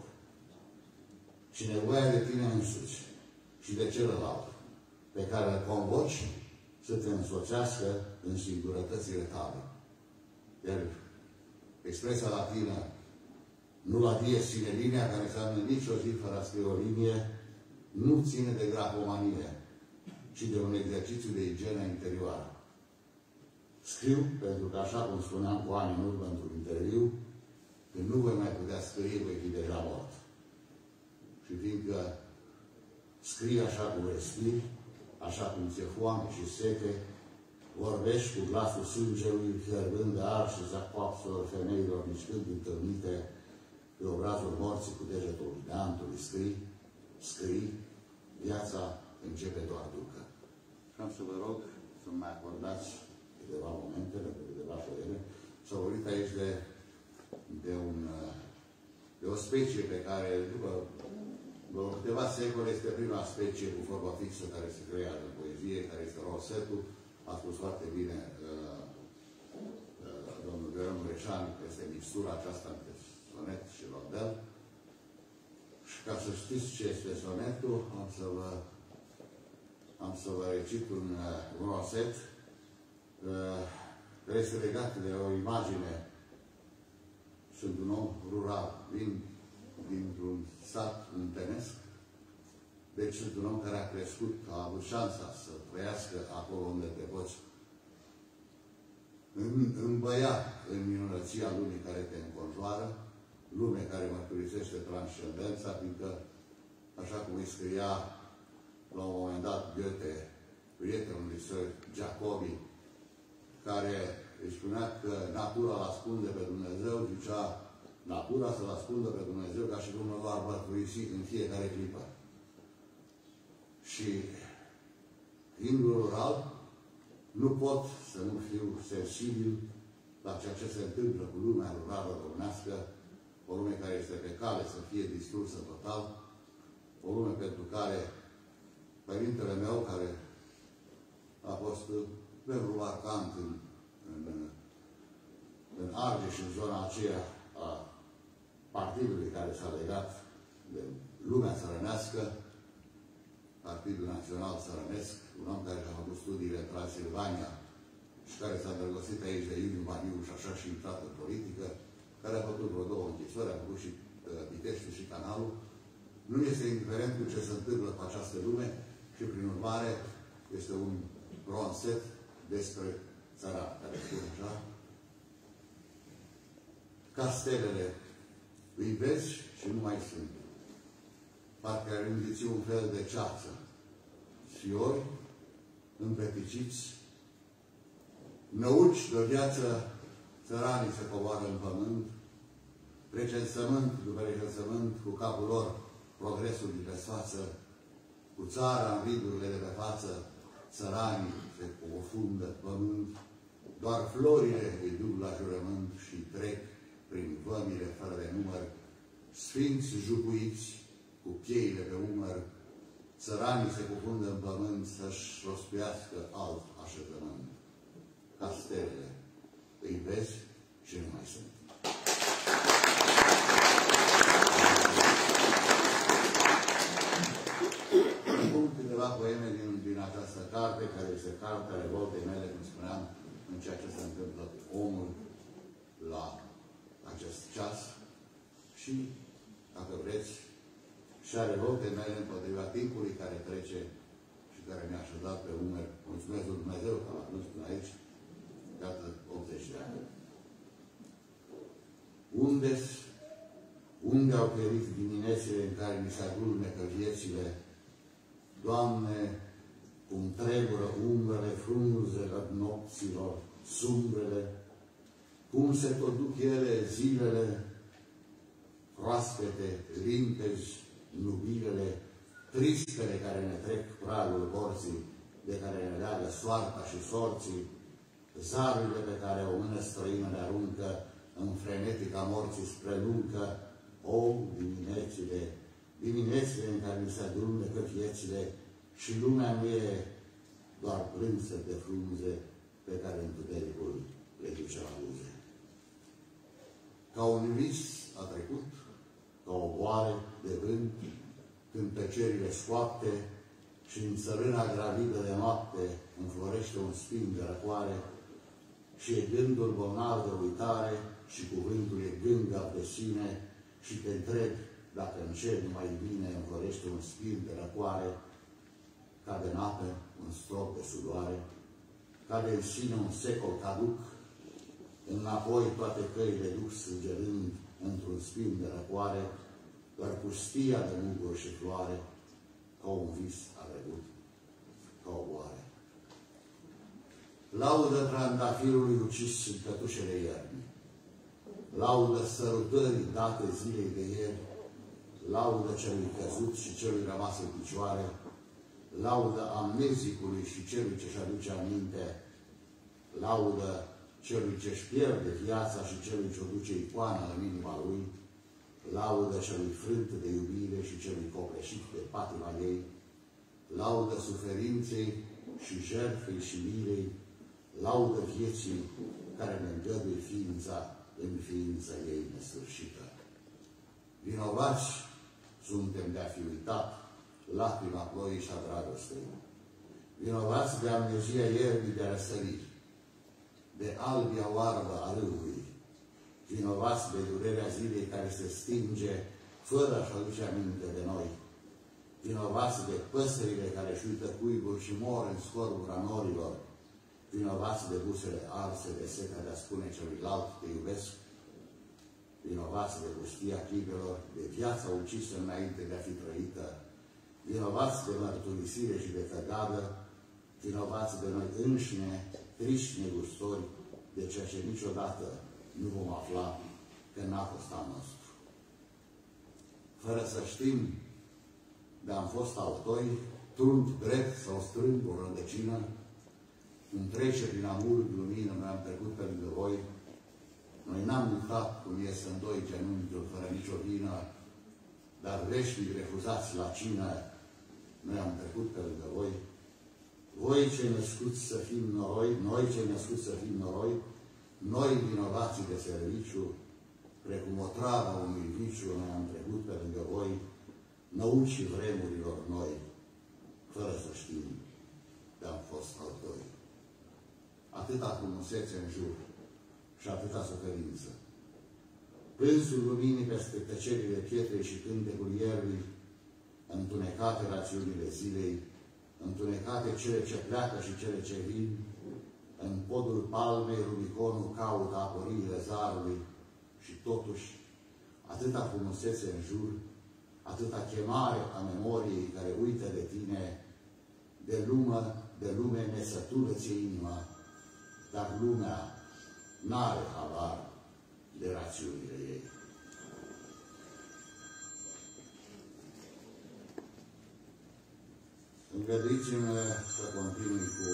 ci nevoia de tine însuți și de celălalt pe care îl convoci să te însoțească în singurătățile tale. Iar expresia latină nulla dies sine linea, care înseamnă nicio zi fără a scrie o linie, nu ține de grafomanie, ci de un exercițiu de igienă interioară. Scriu, pentru că, așa cum spuneam cu ani în urmă într-un interviu, când nu voi mai putea scrie, voi fi deja mort. Și fiindcă scrii așa cum respiri, așa cum ți-e foame și sete, vorbești cu glasul sângelui, fierbând de ar și zacoapselor femeilor nici când întâlnite pe obrazul morții cu degetul neantului, scrii, viața începe doar ducă. Și am să vă rog să-mi mai acordați câteva momente, pentru câteva poeme. S-a vorbit aici de o specie pe care, după câteva secole, este prima specie cu formă fixă care se creează în poezie, care este rosetul. A spus foarte bine domnul Gărân Mureșan, că este mixtura aceasta între sonet și rondel. Și ca să știți ce este sonetul, am să vă recit un roset care este legat de o imagine. Sunt un om rural, vin dintr-un sat muntenesc, deci sunt un om care a crescut, a avut șansa să trăiască acolo unde te poți îmbăia în minunăția lumii care te înconjoară, lume care mărturisește transcendența, fiindcă, așa cum îi scria la un moment dat Goethe, prietenul lui Sir Jacobi, care îi spunea că natura îl ascunde pe Dumnezeu, zicea, natura să-L ascundă pe Dumnezeu ca și cum nu l-ar mărturisi în fiecare clipă. Și, fiind rural, nu pot să nu fiu sensibil la ceea ce se întâmplă cu lumea rurală românească, o lume care este pe cale să fie distrusă total, o lume pentru care părintele meu, care a fost membru marcant în Argeș, în zona aceea a partidului care s-a legat de lumea țărănească, Partidul Național Țărănesc, un om care a făcut studiile în Transilvania și care s-a îndrăgostit aici de Iuliu Maniu și așa și intrat în politică, care a făcut vreo 2 închisori, a făcut și Piteștiul și Canalul. Nu este indiferent cu ce se întâmplă cu această lume și, prin urmare, este un ronset despre țara care spune așa. Ca stelele îi vezi și nu mai sunt. Parcă ar îndiți un fel de ceață. Fiori împeticiți năuci de o viață, țăranii se coboară în pământ, recensământ după recensământ, cu capul lor progresul din pe față, cu țara în vidurile de pe față, țăranii se confundă pământ, doar florile îi duc la jurământ și trec prin vămile fără de număr, sfinți jupuiți cu cheile pe umăr, țăranii se cufundă în pământ să-și rostuiască alt așezământ. Ca stelele îi vezi și nu mai sunt. Acum câteva poeme din această carte, care este cartea revoltei mele, cum spuneam, în ceea ce se întâmplă cu omul la acest ceas și, dacă vreți, și a revoltei mele împotriva timpului care trece și care mi-a așezat pe umeri. Mulțumesc lui Dumnezeu că l-a dus până aici, iată 80 de ani. Unde au pierit diminețile în care mi se adulmecă viețile? Doamne, cum tremură umbrele frunzelor nopților sumbrele, cum se tot duc ele zilele, proaspete, limpezi, nubilele, tristele care ne trec pragul morții, de care ne leagă soarta și sorții, zarurile pe care o mână străină le aruncă în frenetica morții spre luncă, o, diminețile în care mi se adulmecă viețile și lumea nu e doar plânsă de frunze pe care întunericul le duce la buze. Ca un vis a trecut, ca o boare de vânt, când tăcerile scoapte și în țărâna gravidă de noapte înflorește un spin de răcoare și e gândul bolnav de uitare și cuvântul e gânga de sine și te întreb dacă în cer mai bine înflorește un spin de răcoare, cade în apă un strop de sudoare, cade în sine un secol caduc, înapoi toate căile duc sângerând într-un spin de răcoare, doar pustia de muguri și floare, ca un vis a trecut, ca o boare. Laudă trandafirului ucis în cătușele iernii, laudă sărutării date zilei de ieri, laudă celui căzut și celui rămas în picioare, laudă amnezicului și celui ce-și aduce aminte, laudă celui ce-și pierde viața și celui ce-o duce icoana în inima lui, laudă celui frânt de iubire și celui copleșit de patima ei, laudă suferinței și jertfei și milei, laudă vieții care ne îngăduie ființa în ființa ei nesfârșită. Vinovați suntem de a fi uitat lacrima ploii și a dragostei. Vinovați de amnezia iernii de răsărit, de albia oarbă a râului. Vinovați de durerea zilei care se stinge fără a-și aduce aminte de noi. Vinovați de păsările care își uită cuibul și mor în scorbura norilor. Vinovați de busele arse de setea de a spune celuilalt te iubesc. Vinovați de pustia clipelor, de viața ucisă înainte de a fi trăită. Vinovați de mărturisire și de tăgadă. Vinovați de noi înșine, triști negustori, de ceea ce niciodată nu vom afla că n-a fost al nostru. Fără să știm de am fost autori, trunt drept sau strâng o rădăcină, cum trece prin amurg lumină, noi am trecut pe lângă voi. Noi n-am uitat cum ies în doi genunchiul fără nicio vină, dar veșnic refuzați la cină, noi am trecut pe lângă voi. Voi ce născuți să fim noroi, noi ce născuți să fim noroi, noi vinovații de serviciu, precum o travă unui viciu, noi am trecut pe lângă voi, năucii vremurilor noi, fără să știm că am fost autori. Atâta frumusețe în jur și atâta suferință. Plânsul luminii peste tăcerile pietrei și cântecul ierbii, întunecate rațiunile zilei, întunecate cele ce pleacă și cele ce vin, în podul palmei Rubiconul caută aporiile zarului și totuși atâta frumusețe în jur, atâta chemare a memoriei care uită de tine, de lume nesătură ți inima, dar lumea n-are habar de rațiunile ei. Îngăduiți-mi să continui cu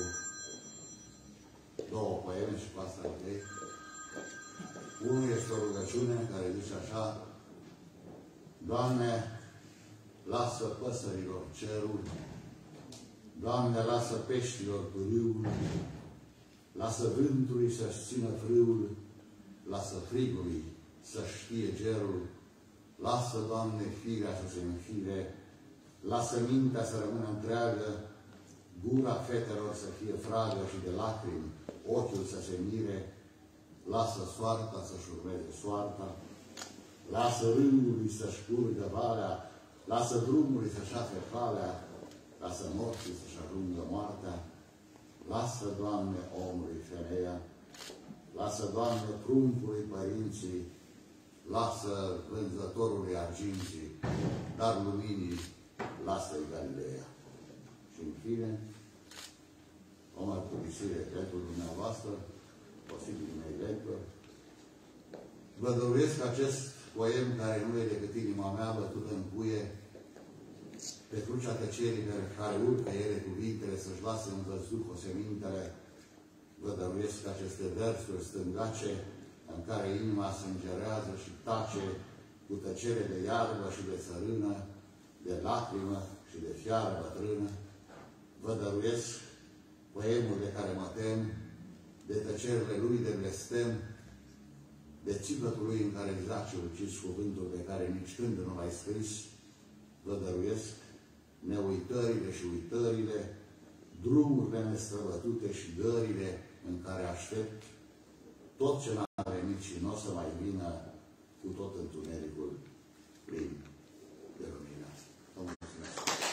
două poeme și cu asta închei. Unul este o rugăciune care zice așa: Doamne, lasă păsărilor cerul, Doamne, lasă peștilor pârâul, lasă vântului să-și țină frâul, lasă frigului să știe gerul, lasă, Doamne, firea să se înfire, lasă mintea să rămână întreagă, gura fetelor să fie fragă și de lacrimi ochiul să se mire, lasă soarta să-și urmeze soarta, lasă rândului să-și curgă valea, lasă drumului să-și afe calea, lasă morții să-și ajungă moartea, lasă, Doamne, omului femeia, lasă, Doamne, pruncului părinții, lasă vânzătorului arginții, dar luminii lasă-i Galileea. Și în fine, o mărturisire pentru dumneavoastră, posibilii mei lectori, vă dăruiesc acest poem care nu e decât inima mea bătută în cuie, pe crucea tăcerii care urcă ele cuvintele să-și lasă în văzduh osemintele. Vă dăruiesc aceste versuri stângace în care inima se îngerează și tace cu tăcere de iarbă și de țărână, de lacrimă și de fiară bătrână. Vă dăruiesc poemul de care mă tem, de tăcerile lui de blestem, de țipătul lui în care zace ucis cuvântul pe care nici când nu l-ai scris. Vă dăruiesc neuitările și uitările, drumurile nestrăbătute și dările în care aștept tot ce n-a venit și nu o să mai vină, cu tot întunericul plin de lumină. Vă mulțumesc!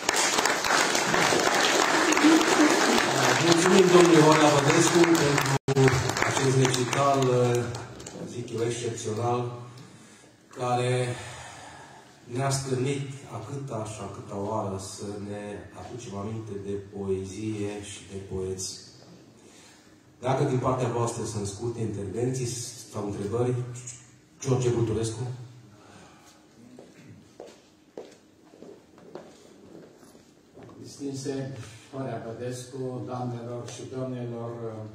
Mulțumim domnului Horea Bădescu pentru acest recital, zic eu, excepțional, care ne-a stârnit a câta oară să ne aducem aminte de poezie și de poeți. Dacă din partea voastră sunt scurte intervenții sau întrebări, George Buturescu. Distinse Horea Bădescu, doamnelor și domnilor,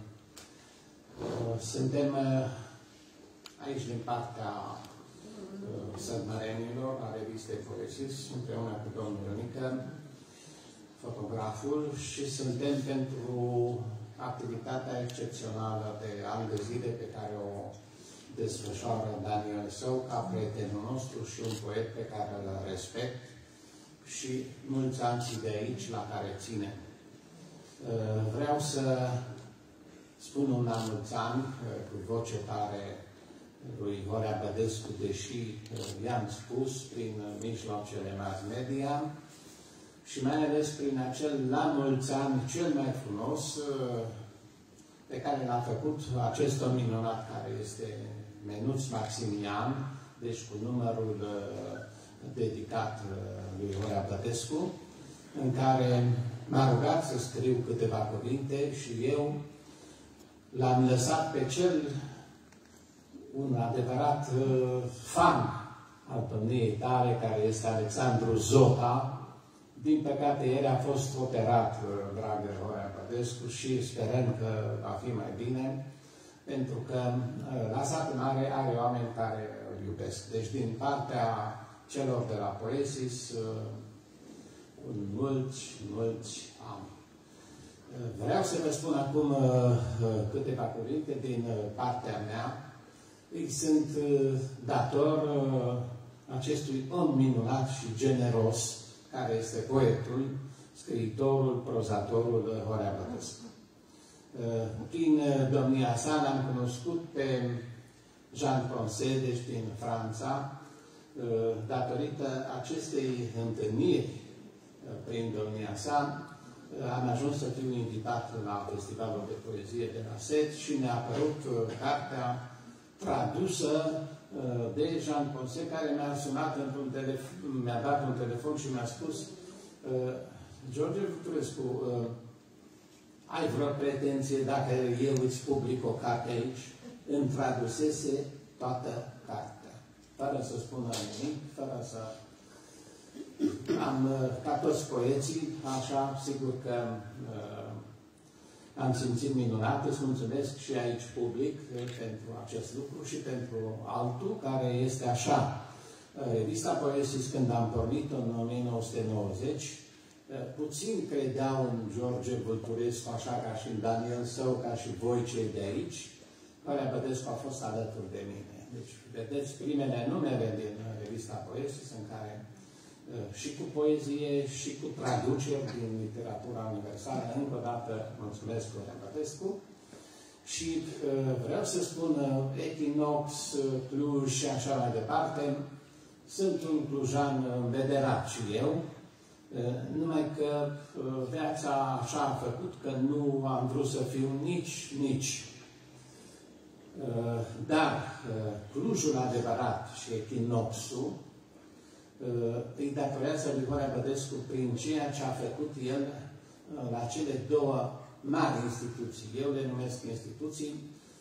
suntem aici din partea sădmărenilor, a revistei Poesis, împreună cu domnul Ionică, fotograful, și suntem pentru activitatea excepțională de ani de zile pe care o desfășoară Daniel Său ca prietenul nostru și un poet pe care îl respect și mulți alții de aici la care ține. Vreau să spun un la mulți ani cu voce tare lui Horea Bădescu, deși i-am spus prin mijloacele mass media, și mai ales prin acel la mulți ani cel mai frumos pe care l-a făcut acest om minunat care este Menuț Maximian, deci cu numărul dedicat lui Horea Bădescu, în care m-a rugat să scriu câteva cuvinte și eu l-am lăsat pe cel, un adevărat fan al domniei tale, care este Alexandru Zota. Din păcate, ieri a fost operat, dragă Horea Bădescu, și sperăm că va fi mai bine, pentru că la Sat Mare are oameni care îl iubesc. Deci, din partea celor de la Poesis, mulți ani. Vreau să vă spun acum câteva cuvinte din partea mea. Îi sunt dator acestui om minunat și generos, care este poetul, scriitorul, prozatorul Horea Bădescu. Prin domnia sa l-am cunoscut pe Jean Poncet, deci din Franța, datorită acestei întâlniri prin domnia sa, am ajuns să fiu invitat la Festivalul de Poezie de la Set și mi-a apărut cartea tradusă de Jean Poncet, care mi-a sunat într-un telefon, mi-a dat un telefon și mi-a spus: George Buturescu, ai vreo pretenție dacă eu îți public o carte aici? Îmi tradusese toată cartea, fără să spună nimic, fără să... ca toți poeții, așa, sigur că am simțit minunat, îți mulțumesc și aici public pentru acest lucru și pentru altul, care este așa. Revista Poesis, când am pornit-o în 1990, puțin credeau în George Vulturescu, așa ca și în Daniel Său, ca și voi cei de aici, care Bădescu a fost alături de mine. Deci, vedeți primele numere din Revista Poesis, în care și cu poezie, și cu traduceri din literatura universală. Încă o dată mulțumesc lui Bădescu. Și vreau să spun Echinox, Cluj și așa mai departe. Sunt un clujan învederat și eu, numai că viața așa a făcut că nu am vrut să fiu nici. Dar Clujul adevărat și Echinoxul îi datorează lui Horea Bădescu prin ceea ce a făcut el la cele două mari instituții. Eu le numesc instituții,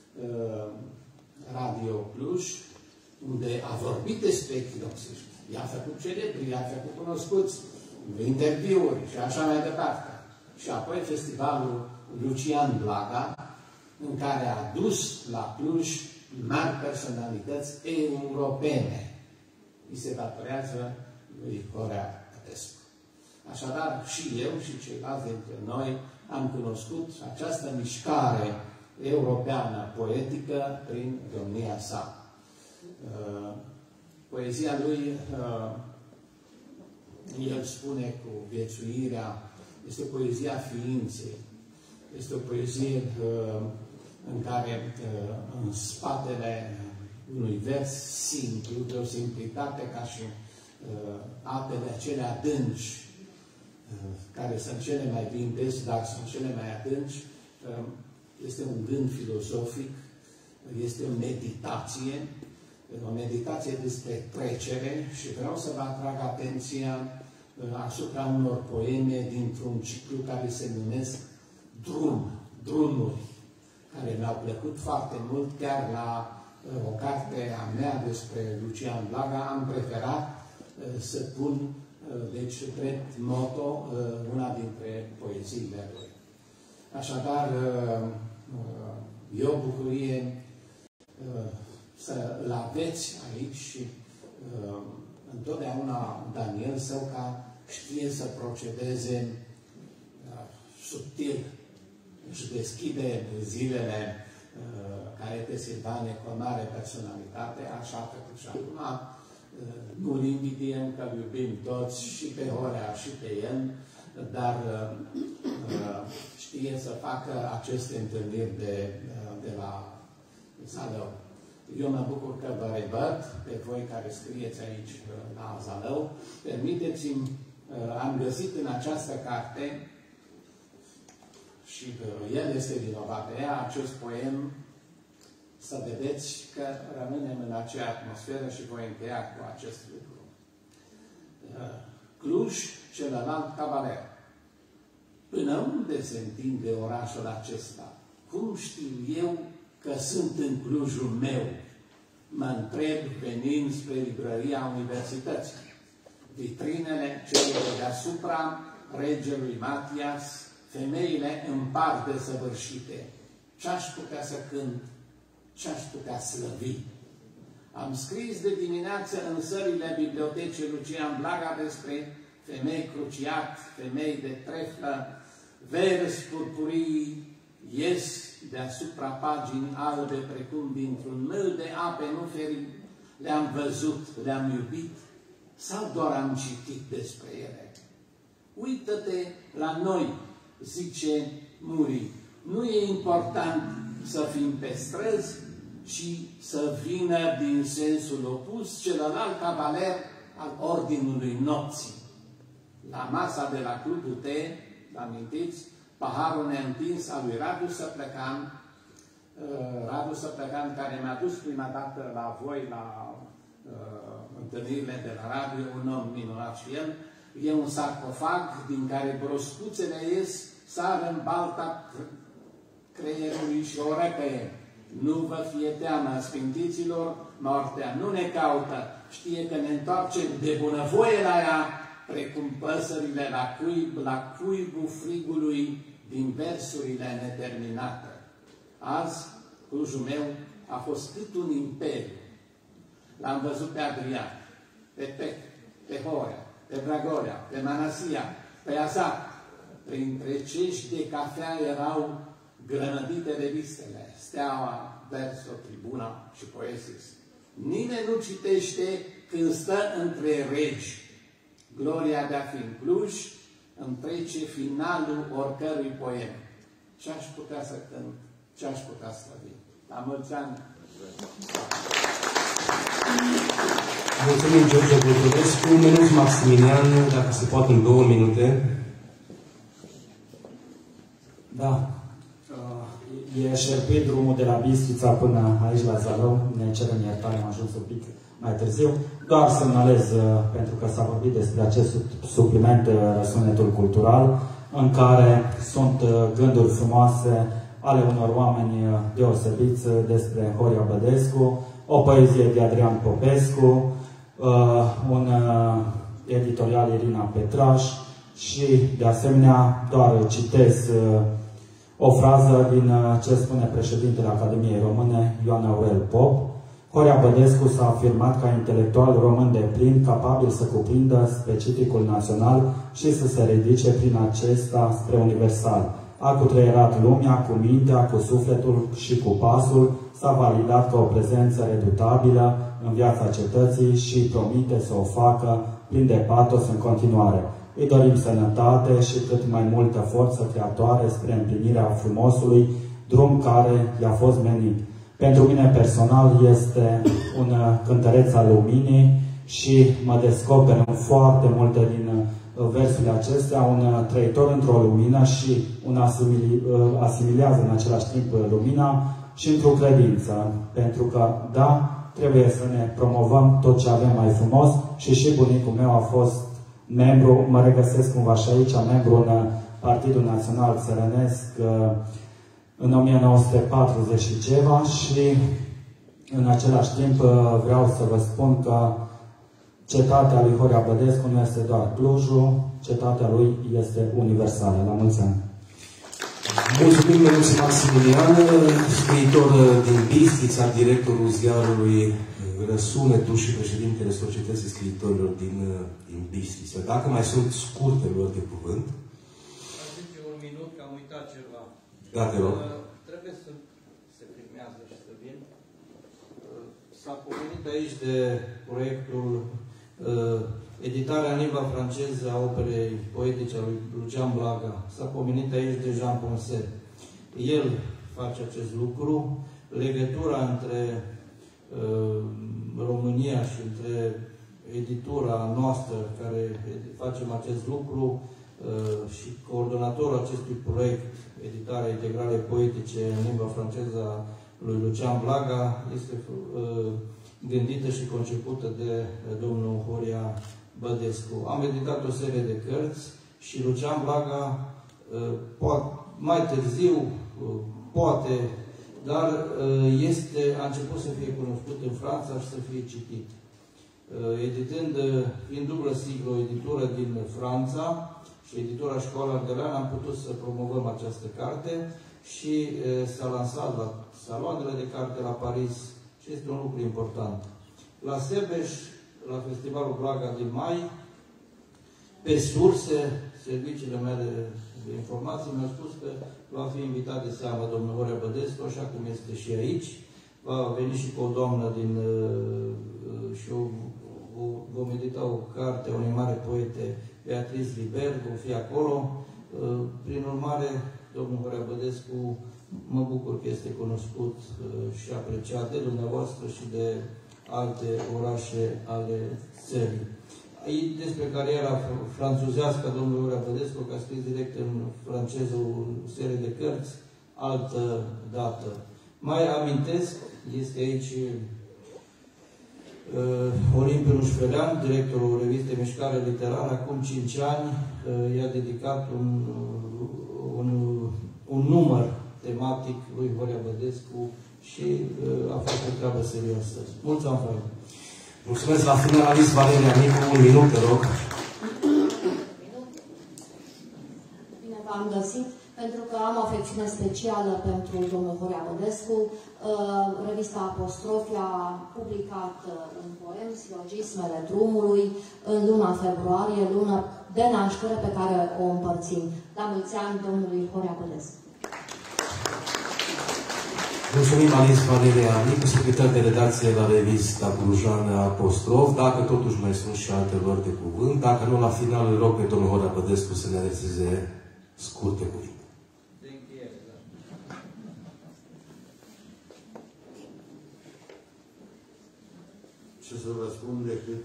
Radio Cluj, unde a vorbit despre echinoxiști. I-a făcut celebri, i-a făcut cunoscuți, interviuri și așa mai departe. Și apoi festivalul Lucian Blaga, în care a dus la Cluj mari personalități europene. Îi se datorează lui Horea Bădescu. Așadar, și eu și ceilalți dintre noi am cunoscut această mișcare europeană poetică prin domnia sa. Poezia lui, el spune cu viețuirea, este poezia ființei. Este o poezie în care, în spatele unui vers simplu, de o simplitate ca și apele acelea adânci, care sunt cele mai limpezi, dar sunt cele mai adânci, este un gând filozofic, este o meditație despre trecere și vreau să vă atrag atenția asupra unor poeme dintr-un ciclu care se numesc Drumuri, care mi-au plăcut foarte mult, chiar la o carte a mea despre Lucian Blaga, am preferat să pun, deci, drept moto, una dintre poeziile lui. Așadar, e o bucurie să-l aveți aici și întotdeauna Daniel Săuca știe să procedeze subtil. Își deschide zilele Caete Silvane cu o mare personalitate, așa a făcut și acum. Nu-l invidiem, că iubim toți, și pe Horea, și pe el, dar știe să facă aceste întâlniri de la Zalău. Eu mă bucur că vă revăd pe voi care scrieți aici la Zalău. Permiteți-mi, am găsit în această carte, și el este vinovat pe ea, acest poem, să vedeți că rămânem în acea atmosferă și voi încheia cu acest lucru. Cluj, celălalt cavaler. Până unde se întinde orașul acesta? Cum știu eu că sunt în Clujul meu? Mă întreb venind spre librăria Universității. Vitrinele celor deasupra regelui Matias, femeile în par desăvârșite. Ce-aș putea să cânt? Ce-aș putea slăvi? Am scris de dimineață în sările bibliotecii Lucian Blaga despre femei cruciat, femei de treflă, vers purpurii ies deasupra paginii albe precum dintr-un măl de ape nu ferit. Le-am văzut, le-am iubit sau doar am citit despre ele? Uită-te la noi, zice Muri. Nu e important să fim pe străzi, ci să vină din sensul opus celălalt cavaler al Ordinului Nopții. La masa de la Clubul T, amintiți, paharul neîntins al lui Radu Săplăcan, Radu Săplăcan, care mi-a dus prima dată la voi, la întâlnirile de la radio, un om minunat și el. E un sarcofag din care broscuțele ies sară în balta creierului și o răcăie. Nu vă fie teamă, sfințiților, moartea nu ne caută, știe că ne întoarcem de bunăvoie la ea, precum păsările la cuibul frigului din versurile neterminate. Azi, Clujul meu a fost cât un imperiu. L-am văzut pe Adrian, pe Pec, pe Horea, pe Dragorea, pe Manasia, pe Azac. Printre cești de cafea erau grănădite revistele, Steaua, Verso, Tribuna și Poesis. Nimeni nu citește când stă între regi. Gloria de a fi în Cluj îmi trece finalul oricărui poem. Ce-aș putea să cânt? Ce-aș putea să vin? La mulți ani! Mulțumim, George Buturescu. Menuț Maximilian, dacă se poate în 2 minute. Da. E șerpuit drumul de la Bistrița până aici la Zalău. Ne cerem iertare, am ajuns un pic mai târziu. Doar semnalez, pentru că s-a vorbit despre acest supliment, Răsunetul Cultural, în care sunt gânduri frumoase ale unor oameni deosebiți despre Horia Bădescu, o poezie de Adrian Popescu, un editorial Irina Petraș și, de asemenea, doar citez o frază din ce spune președintele Academiei Române, Ioan Aurel Pop. Horia Bădescu s-a afirmat ca intelectual român deplin, capabil să cuprindă specificul național și să se ridice prin acesta spre universal. A cutreierat lumea cu mintea, cu sufletul și cu pasul, s-a validat ca o prezență redutabilă în viața cetății și promite să o facă plin de patos în continuare. Îi dorim sănătate și cât mai multă forță creatoare spre împlinirea frumosului drum care i-a fost menit. Pentru mine personal este un cântăreț al luminii și mă descoper în foarte multe din versurile acestea un trăitor într-o lumină și asimilează în același timp lumina și într-o credință. Pentru că, da, trebuie să ne promovăm tot ce avem mai frumos și bunicul meu a fost membru, mă regăsesc cumva și aici, membru în Partidul Național Țărănesc în 1940 și ceva și în același timp vreau să vă spun că cetatea lui Horia Bădescu nu este doar Clujul, cetatea lui este universală. La mulți ani! Mulțumim, Menuț Maximilian, scriitor din Bistrița, directorul ziarului Răsunetul și președintele Societății Scriitorilor din Bistrița. Dacă mai sunt scurte luări de cuvânt. Aș zice un minut, că am uitat ceva. Da, te rog. Trebuie să se filmează și să vin. S-a pomenit aici de proiectul editarea în limba franceză a operei poetice a lui Lucian Blaga. S-a pomenit aici de Jean Ponset. El face acest lucru. Legătura între România și între editura noastră care facem acest lucru și coordonatorul acestui proiect, editarea integrale poetice în limba franceză a lui Lucian Blaga, este gândită și concepută de domnul Horia Bădescu. Am editat o serie de cărți și Lucian Blaga mai târziu, poate, dar a început să fie cunoscut în Franța și să fie citit. Editând, fiind dublă siglă, o editură din Franța și editura Școala Ardeleană, am putut să promovăm această carte și s-a lansat la saloanele de carte la Paris și este un lucru important. La Sebeș, la Festivalul Blaga din mai, pe surse, serviciile mele de informații mi-au spus că va fi invitat de seamă domnul Horia Bădescu, așa cum este și aici. Va veni și cu o doamnă și vom edita o carte a unei mari poete, Beatrice Liber, vom fi acolo. Prin urmare, domnul Horia Bădescu, mă bucur că este cunoscut și apreciat de dumneavoastră și de alte orașe ale țării. Aici, despre cariera franțuzească a domnului Horia Bădescu, că a scris direct în franceză o serie de cărți, altă dată. Mai amintesc, este aici Olimpiu Nușfelean, directorul revistei Mișcare Literară, acum 5 ani i-a dedicat o un număr tematic lui Horea Bădescu și a făcut o treabă serioasă. Mulți ani fain! Mulțumesc. La finalist Valeria Nicu, un minut, te rog. Bine v-am găsit, pentru că am o afecțiune specială pentru domnul Horea Bădescu. Revista Apostrof a publicat un poem, Silogismele drumului, în luna februarie, luna de naștere pe care o împărțim. La mulți ani domnului Horea Bădescu. Mulțumim, Alice Valeria Nicu, secretar de redacție la revista Brujană Apostrof. Dacă totuși mai sunt și alte lor de cuvânt, dacă nu, la final îl rog pe domnul Horea Bădescu să ne adreseze scurte cuvinte. Ce să vă spun decât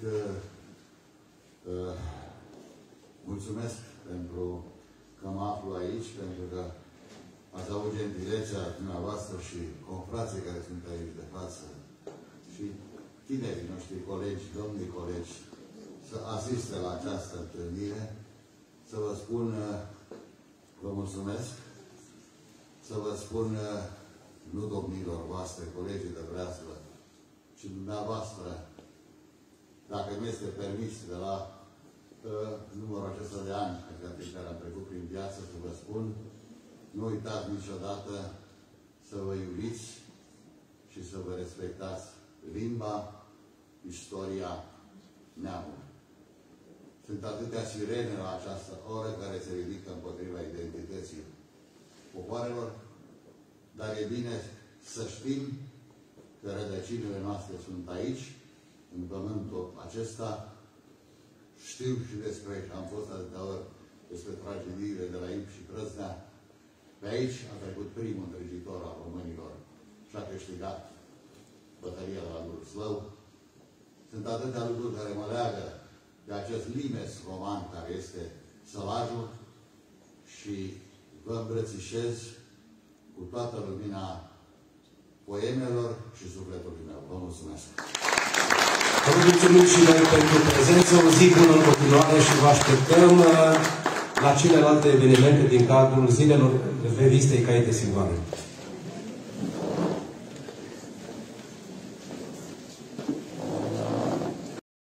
mulțumesc pentru că mă aflu aici, pentru că ați avut gentilețea dumneavoastră și confrații care sunt aici de față și tinerii noștri colegi, domnii colegi, să asiste la această întâlnire, să vă spun vă mulțumesc, să vă spun nu domnilor voastre, colegii de breaslă, ci dumneavoastră, dacă nu este permis de la numărul acesta de ani pe care am trecut prin viață, să vă spun, nu uitați niciodată să vă iubiți și să vă respectați limba, istoria, neamul. Sunt atâtea sirene la această oră care se ridică împotriva identității popoarelor, dar e bine să știm că rădăcinile noastre sunt aici, în pământul acesta. Știu și despre, am fost atâtea ori, despre tragediile de la Ib și Prăsnea. Pe aici a trecut primul îndrăgitor al românilor și a câștigat bătălia de la Lurslău. Sunt atâtea lucruri care mă leagă de acest limes roman care este Sălajul și vă îmbrățișez cu toată lumina poemelor și sufletului meu. Vă mulțumesc! Vă mulțumim și noi pentru prezență, o zi bună în continuare și vă așteptăm la celelalte evenimente din cadrul zilelor revistei Caete Silvane.